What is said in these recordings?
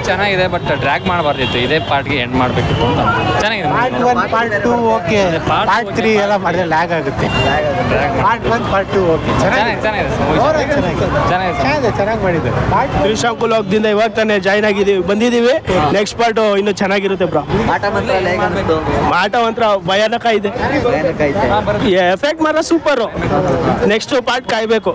ಚೆನ್ನಾಗಿದೆ, but drag ಮಾಡಬಾರ್ದಿತ್ತು. ಇದೇ ಪಾರ್ಟ್ಗೆ end ಮಾಡಬೇಕಿತ್ತು ಅಂತ. ಚೆನ್ನಾಗಿದೆ. ಪಾರ್ಟ್ 1 ಪಾರ್ಟ್ 2 ಓಕೆ, ಪಾರ್ಟ್ 3 ಎಲ್ಲ ಮಾಡಿದ್ರೆ ಲ್ಯಾಗ್ ಆಗುತ್ತೆ. ಪಾರ್ಟ್ 1 ಪಾರ್ಟ್ 2 ಓಕೆ, ಚೆನ್ನಾಗಿದೆ ಚೆನ್ನಾಗಿ ಮಾಡಿದ್ದಾರೆ. ತ್ರಿಶಂಕುಲೋಕದಿಂದ ಇವಾಗ ತಾನೇ ಜಾಯ್ನ್ ಬಂದಿದ್ದೀವಿ. ನೆಕ್ಸ್ಟ್ ಪಾರ್ಟ್ ಇನ್ನು ಚೆನ್ನಾಗಿರುತ್ತೆ ಬ್ರೋ. ಮಾಟ ಮಂತ್ರ ಭಯಾನಕ ಇದೆ. ಎಫೆಕ್ಟ್ ಮಾತ್ರ ಸೂಪರು. Next part ಕಾಯ್ಬೇಕು.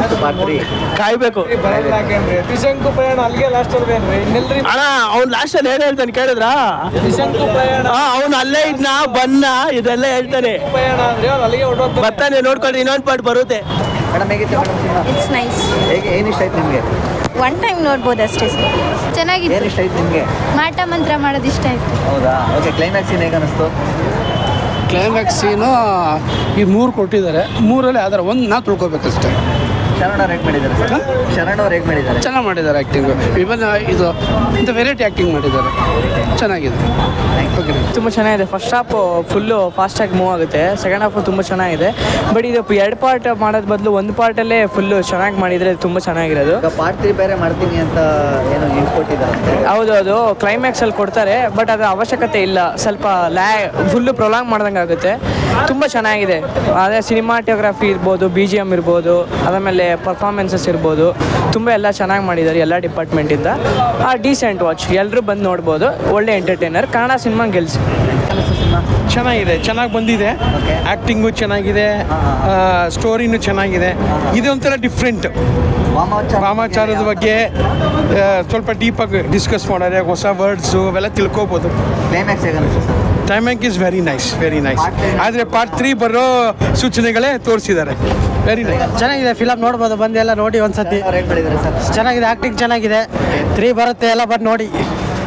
ಅಣ್ಣ ಅವ್ನು ಲಾಸ್ಟ್ ಅಲ್ಲಿ ಏನ್ ಹೇಳ್ತಾನೆ ಕೇಳಿದ್ರ? ಅವ್ನು ಅಲ್ಲೇ ಇದ್ನ ಬನ್ನ ಇದೆಲ್ಲ ಹೇಳ್ತಾನೆ. ಬರ್ತಾನೆ ನೋಡ್ಕೊಂಡ್ರೆ ಇನ್ನೊಂದು ಪಾರ್ಟ್ ಬರುತ್ತೆ. It's nice. ಒನ್ ಟೈಮ್ ನೋಡ್ಬೋದು ಅಷ್ಟೇ. ಚೆನ್ನಾಗಿತ್ತು. ಮಾಟ ಮಂತ್ರ ಮಾಡೋದು ಇಷ್ಟ ಆಯ್ತು. ಹೌದಾ? ಓಕೆ, ಕ್ಲೈಮ್ಯಾಕ್ಸ್ ಸೀನ್ ಹೇಗೆ ಅನಿಸ್ತು? ಕ್ಲೈಮ್ಯಾಕ್ಸ್ ಸೀನು ಈ 3 ಕೊಟ್ಟಿದ್ದಾರೆ. 3ರಲ್ಲಿ ಯಾವ್ದಾರ ಒಂದು ನಾವು ತಿಳ್ಕೊಬೇಕಷ್ಟೇ. ಶರಣ್ ಅವ್ರು ಹೇಗೆ ಮಾಡಿದ್ದಾರೆ ಸರ್? ಶರಣ್ ಅವ್ರು ಹೇಗೆ ಮಾಡಿದ್ದಾರೆ? ಚೆನ್ನಾಗಿ ಮಾಡಿದ್ದಾರೆ ಆ್ಯಕ್ಟಿಂಗು. ಇವನ್ ಇದು ಇಂಥ ವೆರೈಟಿ ಆ್ಯಕ್ಟಿಂಗ್ ಮಾಡಿದ್ದಾರೆ, ಚೆನ್ನಾಗಿದೆ. ಓಕೆ, ತುಂಬ ಚೆನ್ನಾಗಿದೆ. ಫಸ್ಟ್ ಹಾಫ್ ಫುಲ್ಲು ಫಾಸ್ಟಾಗಿ ಮೂವ್ ಆಗುತ್ತೆ. ಸೆಕೆಂಡ್ ಹಾಫು ತುಂಬ ಚೆನ್ನಾಗಿದೆ. ಬಟ್ ಇದು 2 ಪಾರ್ಟ್ ಮಾಡೋದು ಬದಲು 1 ಪಾರ್ಟಲ್ಲೇ ಫುಲ್ಲು ಚೆನ್ನಾಗಿ ಮಾಡಿದರೆ ತುಂಬ ಚೆನ್ನಾಗಿರೋದು. ಪಾರ್ಟ್ 3 ಬೇರೆ ಮಾಡ್ತೀನಿ ಅಂತ ಏನೋ ಹಿಂಟ್ ಕೊಟ್ಟಿದ್ದಾರೆ. ಹೌದೌದು, ಕ್ಲೈಮ್ಯಾಕ್ಸಲ್ಲಿ ಕೊಡ್ತಾರೆ, ಬಟ್ ಅದು ಅವಶ್ಯಕತೆ ಇಲ್ಲ. ಸ್ವಲ್ಪ ಫುಲ್ಲು ಪ್ರೊಲಾಂಗ್ ಮಾಡ್ದಂಗೆ ಆಗುತ್ತೆ. ತುಂಬ ಚೆನ್ನಾಗಿದೆ. ಅದೇ ಸಿನಿಮಾಟೋಗ್ರಫಿ ಇರ್ಬೋದು, BGM ಇರ್ಬೋದು, ಆಮೇಲೆ ಪರ್ಫಾರ್ಮೆನ್ಸಸ್ ಇರ್ಬೋದು, ತುಂಬ ಎಲ್ಲ ಚೆನ್ನಾಗಿ ಮಾಡಿದ್ದಾರೆ ಎಲ್ಲ ಡಿಪಾರ್ಟ್ಮೆಂಟಿಂದ. ಡೀಸೆಂಟ್ ವಾಚ್, ಎಲ್ಲರೂ ಬಂದು ನೋಡ್ಬೋದು. ಒಳ್ಳೆ ಎಂಟರ್ಟೈನರ್. ಕನ್ನಡ ಸಿನಿಮಾ ಗೆಲ್ಸಿ. ಚೆನ್ನಾಗಿದೆ, ಚೆನ್ನಾಗಿ ಬಂದಿದೆ. ಆ್ಯಕ್ಟಿಂಗು ಚೆನ್ನಾಗಿದೆ, ಸ್ಟೋರಿನೂ ಚೆನ್ನಾಗಿದೆ. ಇದೊಂಥರ ಡಿಫ್ರೆಂಟ್. ವಾಮಾಚಾರದ ಬಗ್ಗೆ ಸ್ವಲ್ಪ ಡೀಪಾಗಿ ಡಿಸ್ಕಸ್ ಮಾಡಿದ್ರೆ ಹೊಸ ವರ್ಡ್ಸು ಅವೆಲ್ಲ ತಿಳ್ಕೊಬೋದು. Climax is very nice. ಆದರೆ ಪಾರ್ಟ್ 3 ಬರೋ ಸೂಚನೆಗಳೇ ತೋರಿಸಿದ್ದಾರೆ. Very nice. ಚೆನ್ನಾಗಿದೆ ಫಿಲಮ್, ನೋಡ್ಬೋದು. ಬಂದು ಎಲ್ಲ ನೋಡಿ ಒಂದ್ಸತಿ. ಚೆನ್ನಾಗಿದೆ, ಆ್ಯಕ್ಟಿಂಗ್ ಚೆನ್ನಾಗಿದೆ. 3 ಬರುತ್ತೆ ಎಲ್ಲ ಬಂದು ನೋಡಿ.